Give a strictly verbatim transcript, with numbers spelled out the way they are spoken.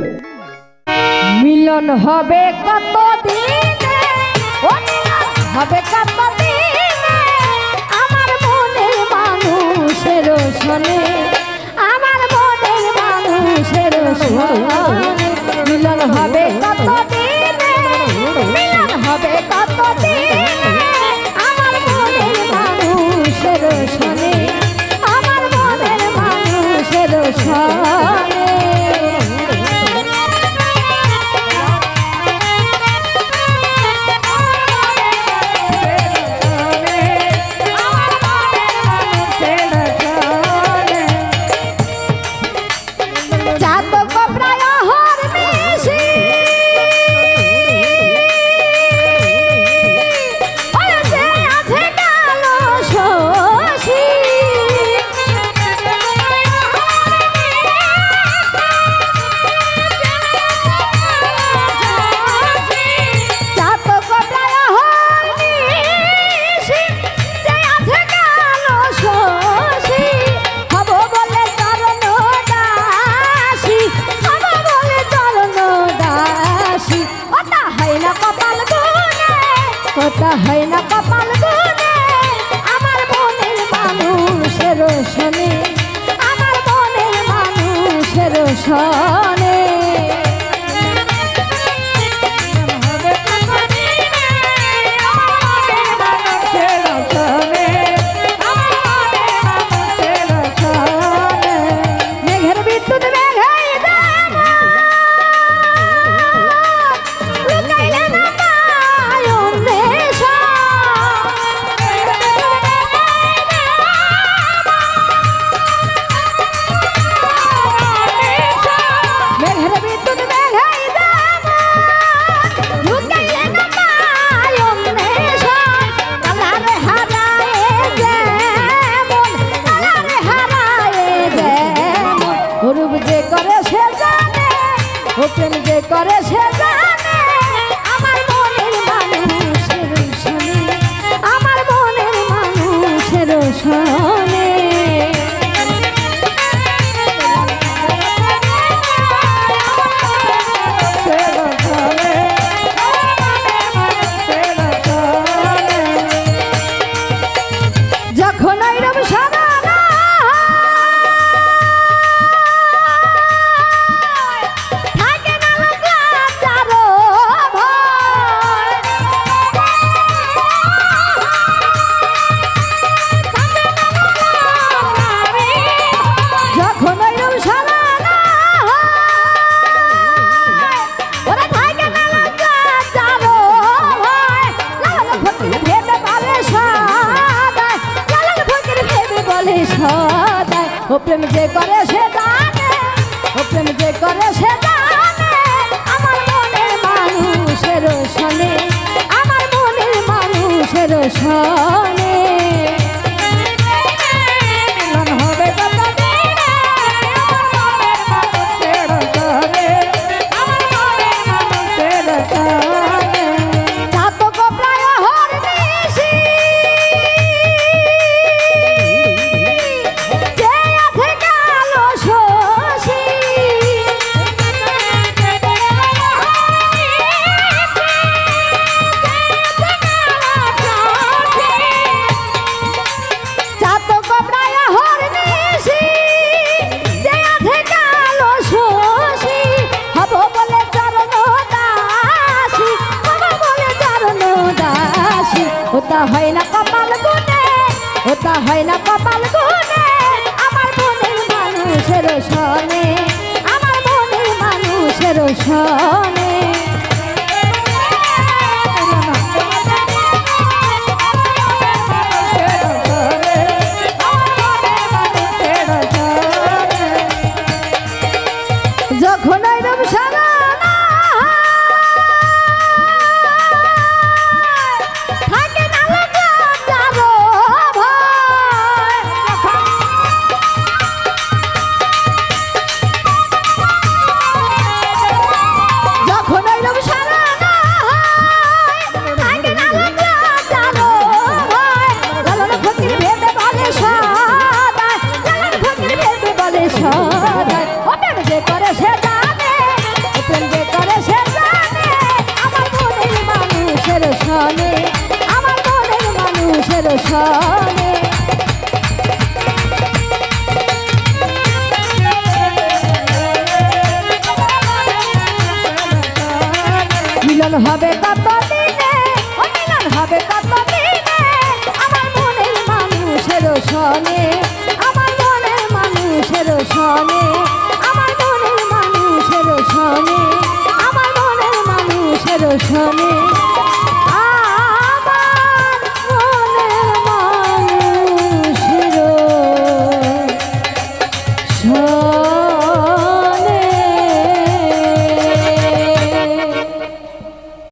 মিলন হবে কত দিনে, ও মিলন হবে কত দিনে, আমার মনের মানুষের শোনে, আমার মনের মানুষের শোনে। মিলন হবে কত দিনে, মিলন হবে কত দিনে, আমার মনের মানুষের শোনে, আমার মনের মানুষের শোনে। কথা হয় না কপাল গুনে, আমার মনের মানুষের শোনে, আমার মনের মানুষের শোনে। মেঘের বিদ্যুৎ মেঘাই প্রেম যে করে সে জানে, আমার মনের মানুষের শোনে, আমার মনের মানুষের শোনে। যখন এইরকম সারা ও প্রেম যে করে সে জানে, ও প্রেম যে করে সে জানে, আমার মনের মানুষের শোনে, আমার মনের মানুষের শোনে। মিলন হবে কত দিনে, আমার মনের মানুষের শোনে, আমার মনের মানুষের শোনে। চাতক প্রায় হরনিশি ওটা হয় না কপাল গুনে, ওটা হয় না কপাল গুনে, আমার মনের মানুষের শোনে, আমার মনের মানুষের শোনে। যখন এইরকম সারা মিলন হবে কত দিনে ও মিলন হবে কত দিনে আমার মনের মানুষের সনে আমার মনের মানুষের সনে আমার মনের মানুষের সনে আমার মনের মানুষের সনে